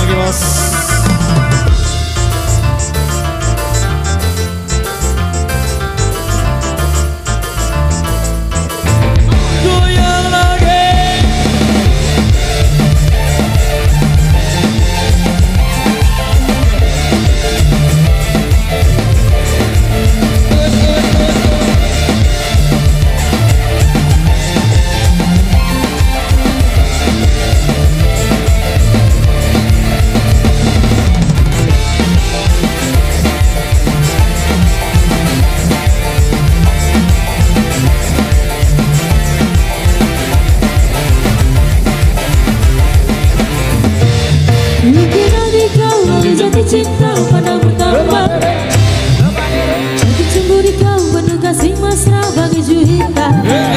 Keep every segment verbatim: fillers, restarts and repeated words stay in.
lagi bos. Goyang lagi. Jatuh cinta pada pertama, jatuh cemburu kau penuh kasih mesra bagi juita.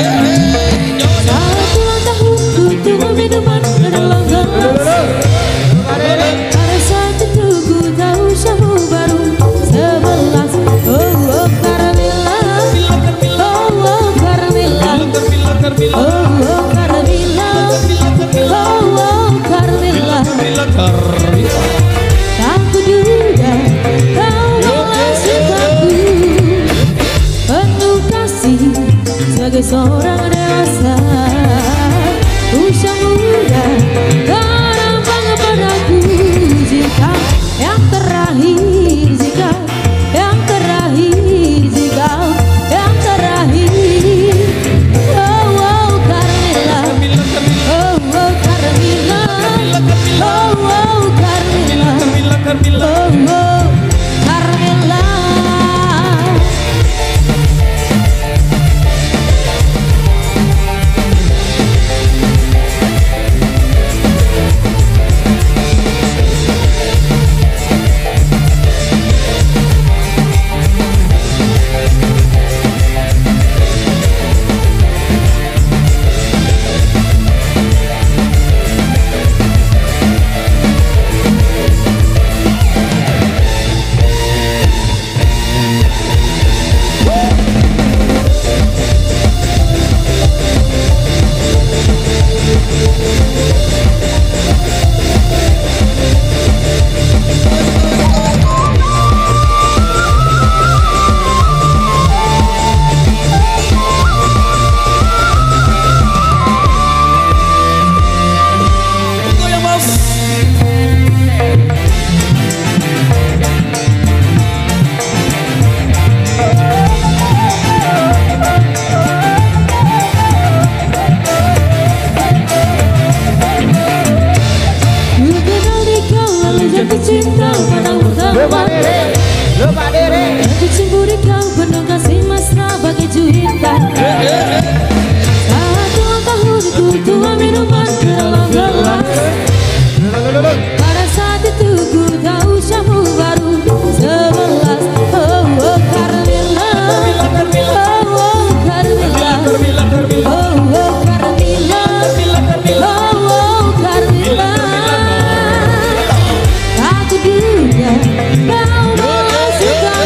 Saat ulang tahun ku minuman ke dalam gelas. Pada saat itu ku tahu syamu baru sebelas. Oh oh Karamila, oh oh Karamila, oh oh Karamila, oh oh Karamila. Aku duga kau malah sukaku, penuh kasih sebagai seorang dewasa. Usia muda karena bangga padaku. Jika yang terakhir, jika yang terakhir, jika yang terakhir. Oh oh Karamila, oh oh Karamila, oh oh Karamila, Carmila. oh oh Karamila. Jatuh cinta pada pertama, jatuh cemburu kau penuh kasih mesra bagi juita. Saat ulang tahun ku tuang minuman ke dalam gelas. Pada saat itu ku tahu syamu baru sebelas. Oh oh Karamila, oh oh Karamila, oh oh Karamila, oh oh Karamila. Aku duga kau malah suka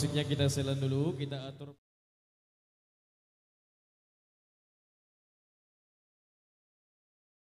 musiknya kita silent dulu, kita atur.